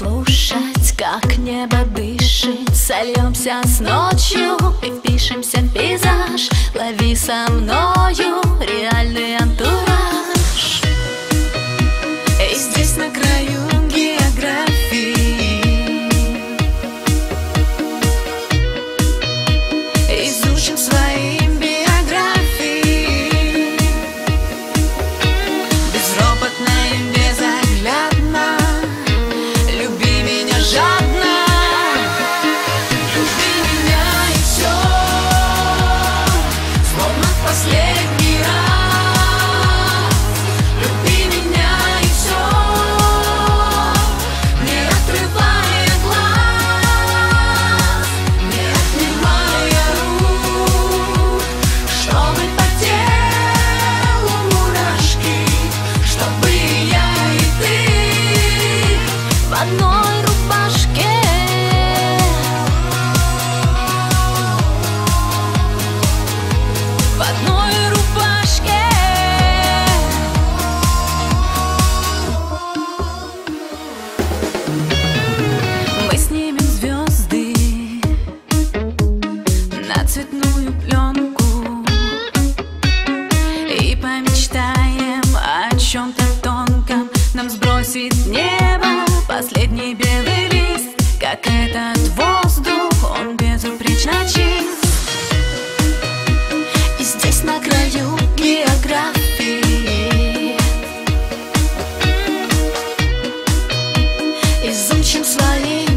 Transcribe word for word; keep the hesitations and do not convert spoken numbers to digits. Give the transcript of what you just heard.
послушать, как небо дышит. Сольемся с ночью и впишемся в пейзаж. Лови со мною реальный антураж. И здесь на краю географии изучим свои биографии. Безропотно и безоглядно люби меня жадно. Люби меня и все, словно в последний раз. Люби меня и все, не отрывая глаз, не отнимая рук, чтобы по телу мурашки, чтобы я и ты в одной рубашке. В одной рубашке. Мы снимем звезды на цветную пленку и помечтаем о чем-то тонком. Нам сбросит небо последний белый лист, как этот воздух, он безупречно чист. И здесь на краю географии изучим свои